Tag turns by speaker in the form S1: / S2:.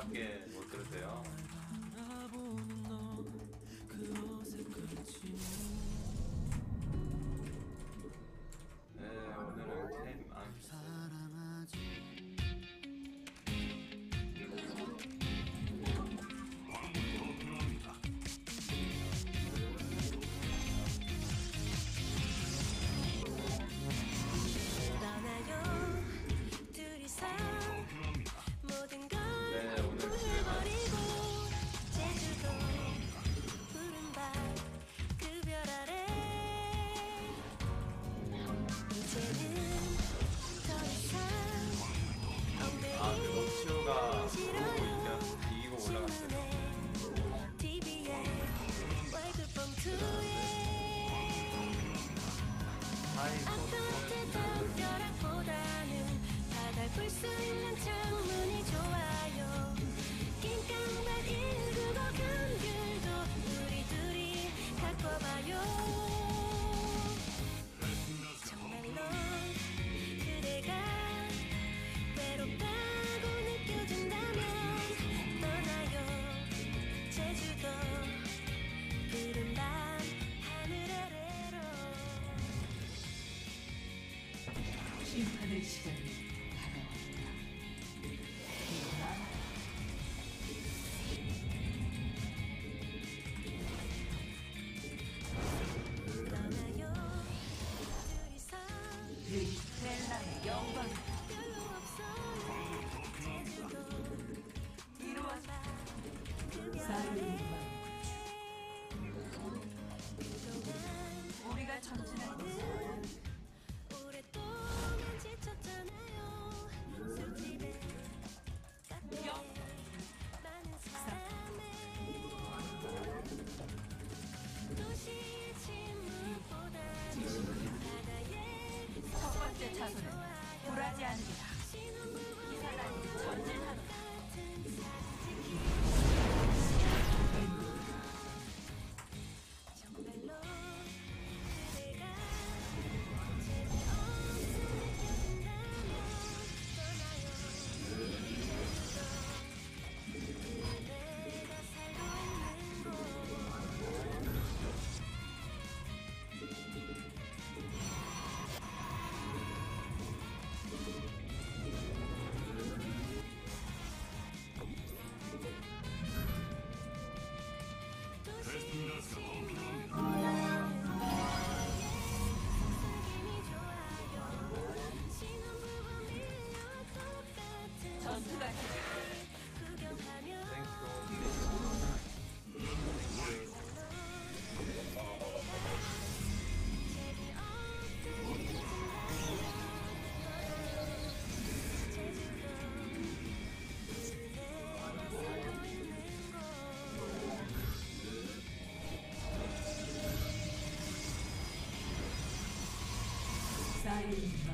S1: 밖에 못 들으세요? 네, 오늘은 게임 안 네, 오늘 집에
S2: 버리고 제주도 푸른 밤그 별 아래 이제는 더 이상 엉덩이
S1: 노치오가
S2: 싫어요
S1: 이기고 올라갔어요.
S2: TV에 월급 봉투에 어떤 때도 벼락보다는 바다를 볼 수 있는 창문이 좋아요. 낑깡만 199 감귤도 우리 둘이 갖고 봐요. 정말로 그대가 외롭다고 느껴진다면 떠나요. 제주도 푸른 밤 하늘 아래로.
S3: 심판의 시간이 다가왔다.
S2: 떠나요. 둘이서
S3: 벨라의 영광
S2: 별로 없어요. 제주도
S3: 이루어져
S2: 그
S3: 사유의
S2: 별에 그동안
S3: 우리가 전진할 곳은
S2: 오랫동안 지쳤잖아요. 술집에 카페에 많은 사람에 도시의 침묵보다는 바다의
S3: 첫 번째 차소는 굴하지 않으리라. 기사단이 전진하노라.
S2: 같은 사진 정말로 그대가 재미없어 느껴진다면 떠나요. 제주도 내가 살고 있는 곳. 도시의 속삭임이 좋아요. 신혼부부 밀려 똑같은
S3: 전투가
S2: 구경하며 제주도 내가 살고 있는 곳.
S3: 사유의